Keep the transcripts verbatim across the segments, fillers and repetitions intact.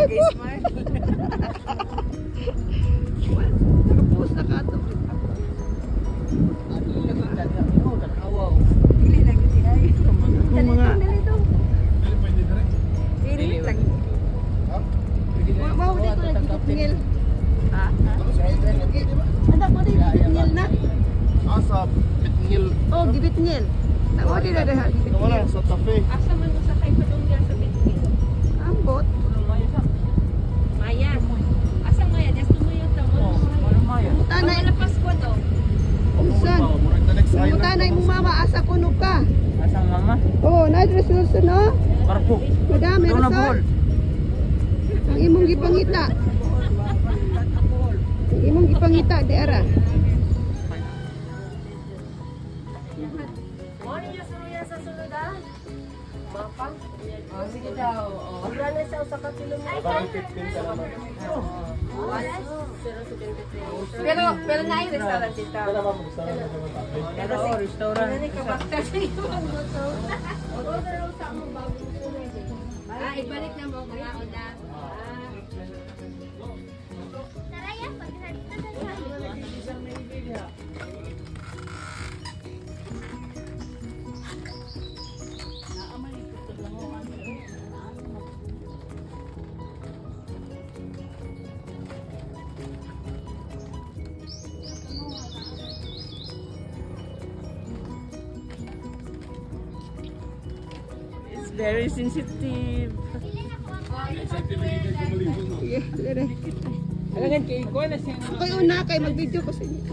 Nag-smart. Nakapost na ka ito. Dili lang yun ay. Kung mga... Dili lang. Mau di ko lagi gipingil. Ha? Ada mo di gipingil na. Asa bitngil. Oh, gipingil. Tawo di na dah Wala gipingil. sa tafe. Asa man mo sa kay padung diya sa Bitbit? Ambot. Maya. Asa Maya? Just tumuyo ta mo. Tanay Wala Pasko to. unsan. Murag na next Mo tanay mo mama asa kuno ka. Asang mama? Oh, na resolution no. Parko. Madami Doon na result. buhol. Ang imong gipangita. Ang imong gipangita di ara. Mo niya suruya sa sunod ah. Mapa. Oh, sige daw. Oh. Wala na siya sa katilo mo. Parang fifteen ka naman. Pero pero na yung restaurant dito. Wala ba gusto na naman tafe? Pero Oo, restaurant. Ano ka bakta sa iyo? Order sa mo bago sunod. Ah, ibalik na mo mga oda. Naraya, pagkakita sa It's very sensitive. Sige, dire. Alangan kay ko na siya. Ako'y una kay mag-video ko sa inyo.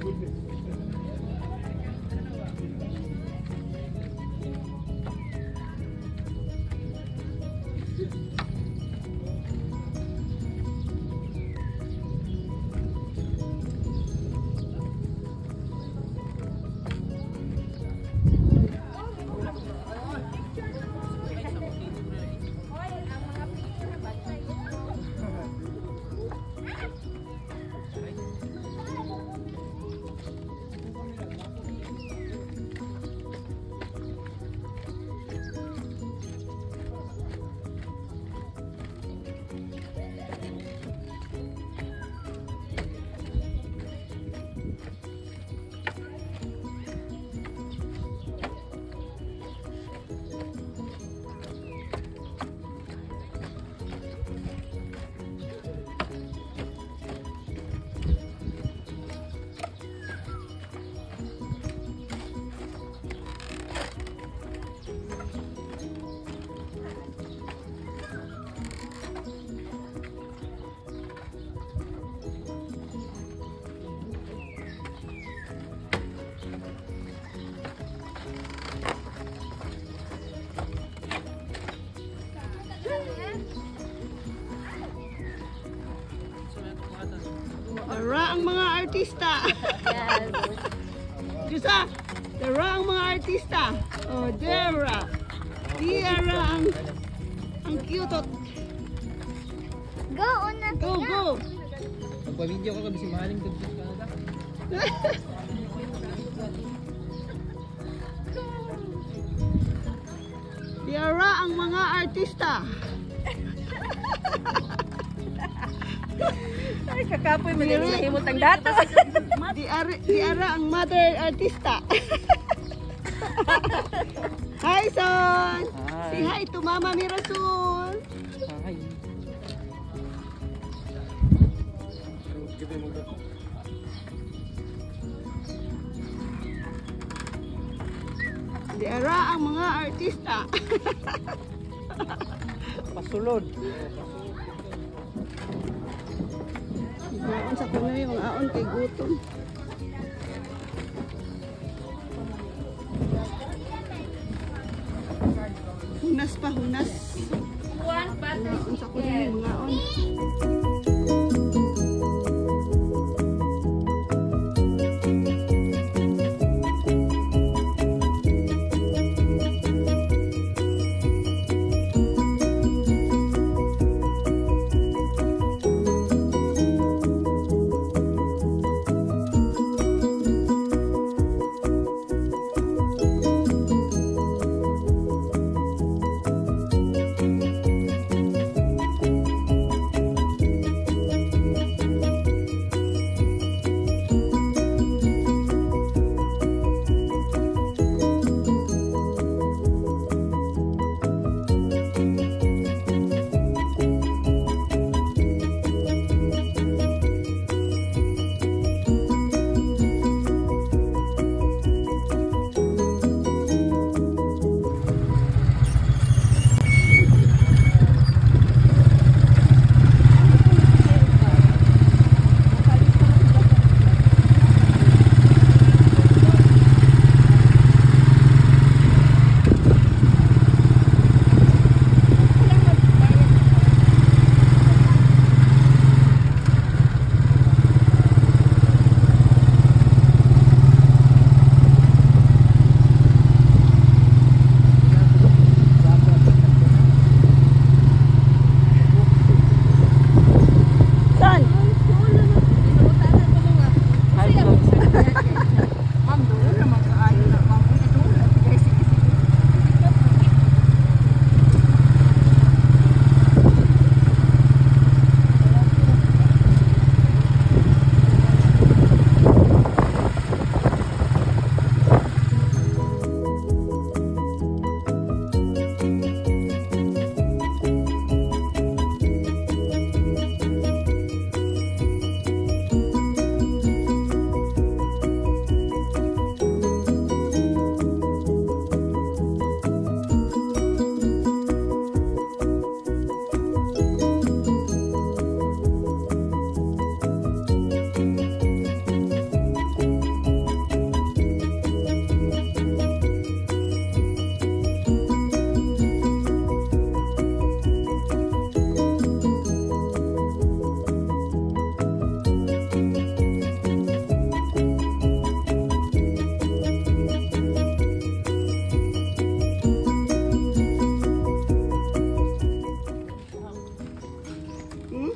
Dara ang mga artista. Yes. Jusa, dara ang mga artista. Oh, Dara. Dara ang ang cute. Go, una Go, go. Magpa-video ko kasi mahaling dito sa Canada. Dara ang mga artista. Ay, kakapoy mo din sa himot ang data. Diara, diara ang mother artista. Hi, son. Hi. Say hi to Mama Mirasul. Hi. Diara ang mga artista. Pasulod. Maon sa kuno yung aon kay gutom. Hunas pa, hunas. One butter Maon sa kuno chicken. yung aon. Hmm?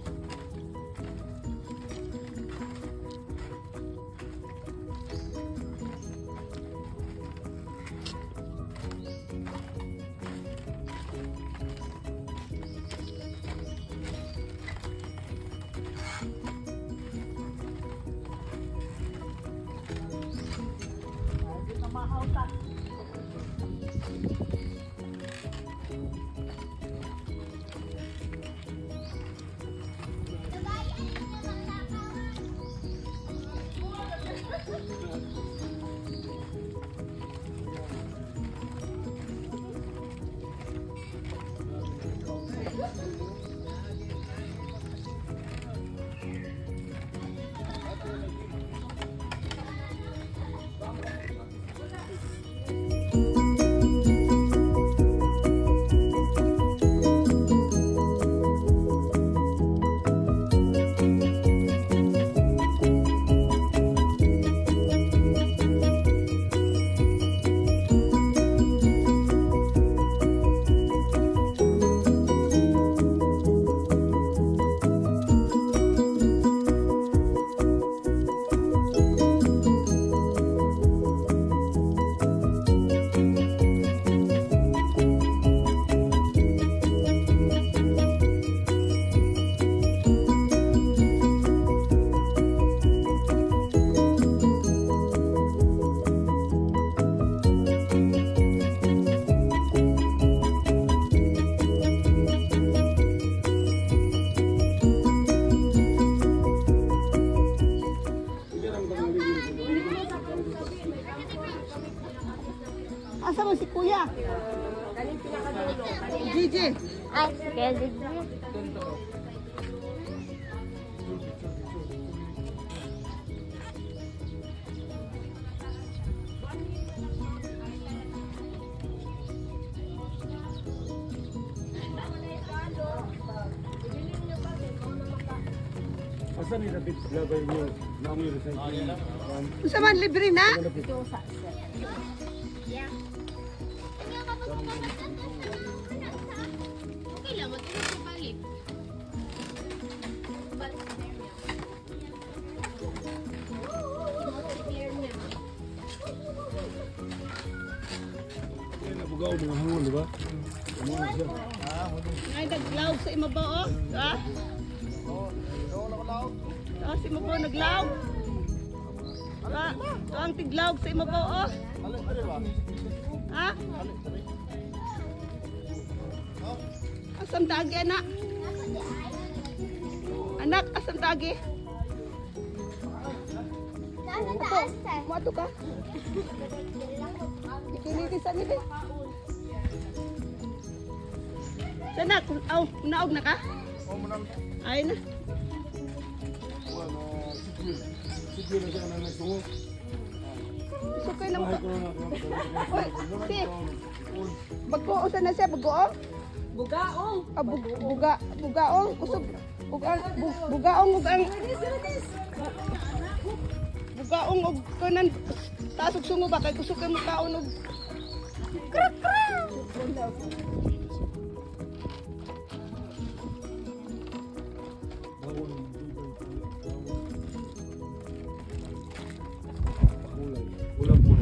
Asa mo si Kuya? Gigi. Ay, kaya Gigi. Asan ni David labay niyo? Naamoy recycling. Sa man libre na? Okay lang, matulog ko balik. Balik sa air niya. Sa air niya. Kaya nabugaw mga hangon, di ba? Ano na siya? Ay, naglaw sa imabaw, oh. Ha? Ah, si imabaw naglaw. Ha? Ito ang tiglaw sa imabaw, oh. Ha? Asam tagi, anak? Anak, asam tagi? Nasa taas, sir. Mato ka? Ikilitis sa nila. Sana, aw, naog na ka? Ay na. Siguro na siya na nagsungo. Sukay lang Bahay ka. ko na. Oy, si. Bago, usan na siya, bagoong? Bugaong! Ah, bug, buga, bugaong. Kusog, bugang, bug, bugaong, bugang. Bugaong, og kanan. Tasog sungo ba? Kay kusog kay makaon og. Krak, krak! Ulam po.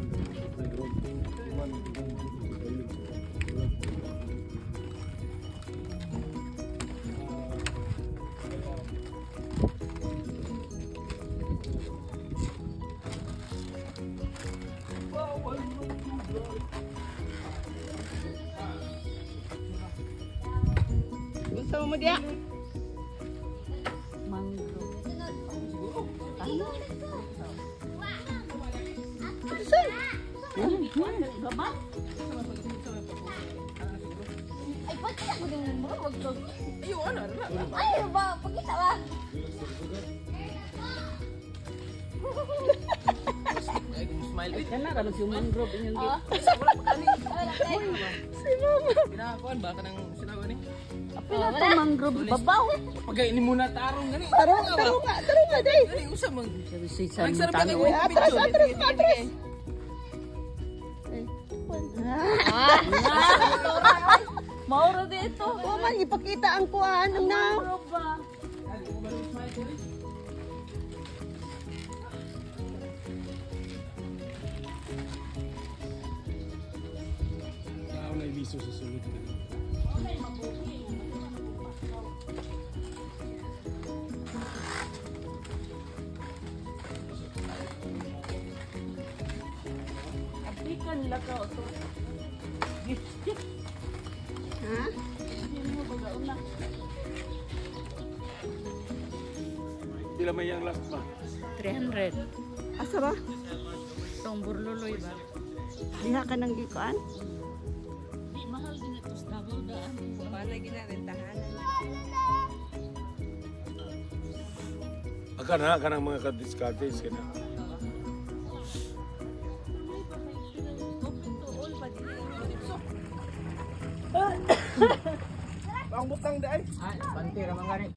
Gusto mo dia? Ay, ba't kaya ko din mo? Wag ko. Ayaw, ano? Ayaw ba? Pagkita ba? Yan na, kalag yung mangrove inyong Oo. gate. Wala pa kani. Wala tayo. Si mama. Pinakakuan ba ka ng sinawa ni? Pila to mangrove babaw. Pagay ni muna tarong gani. Taro, taro nga, taro nga day. Gani usa mang. Sa Nagsarap ka ng Atras, atras, atras. Mauro dito. O man, ipakita ang kuhaan ng now. Mauro ba? Tao na iliso sa sulod. Apikan lakaw to. Ha? Hindi mo baga-una. Pila may yang last ba? three hundred. Asa ba? Itong burluloy ba? Diha ka ng ikuan? Di mahal din ito sa Davao daan. Aka na, kanang mga kadiskartes ka na. Ay, pantira man gani.